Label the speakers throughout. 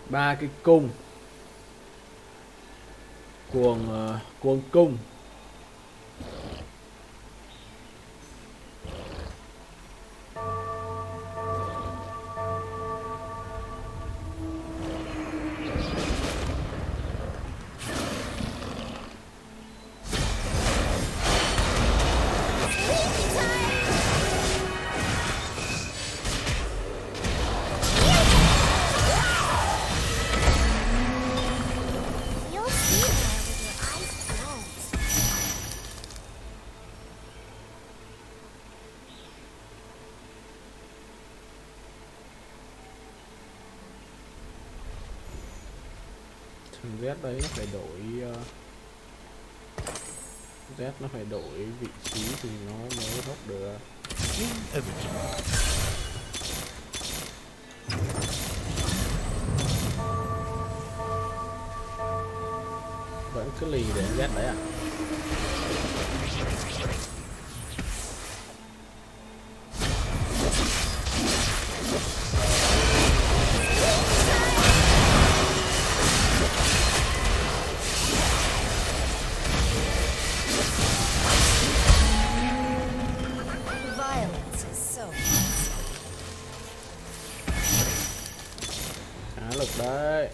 Speaker 1: ba cái cung cuồng cung. Z đấy nó phải đổi Z nó phải đổi vị trí thì nó mới hốc được. Vẫn cứ lì để Z đấy à? Lực đấy,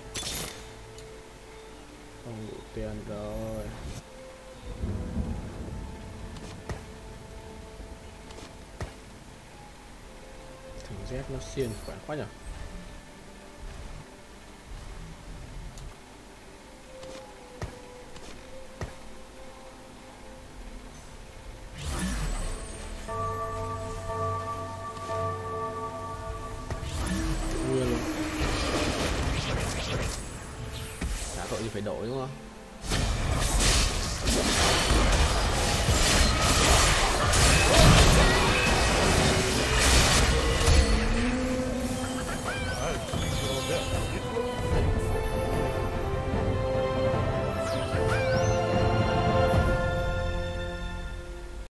Speaker 1: không đủ tiền rồi. Thằng Z nó xiên khỏe quá nhỉ. Phải đổi đúng không?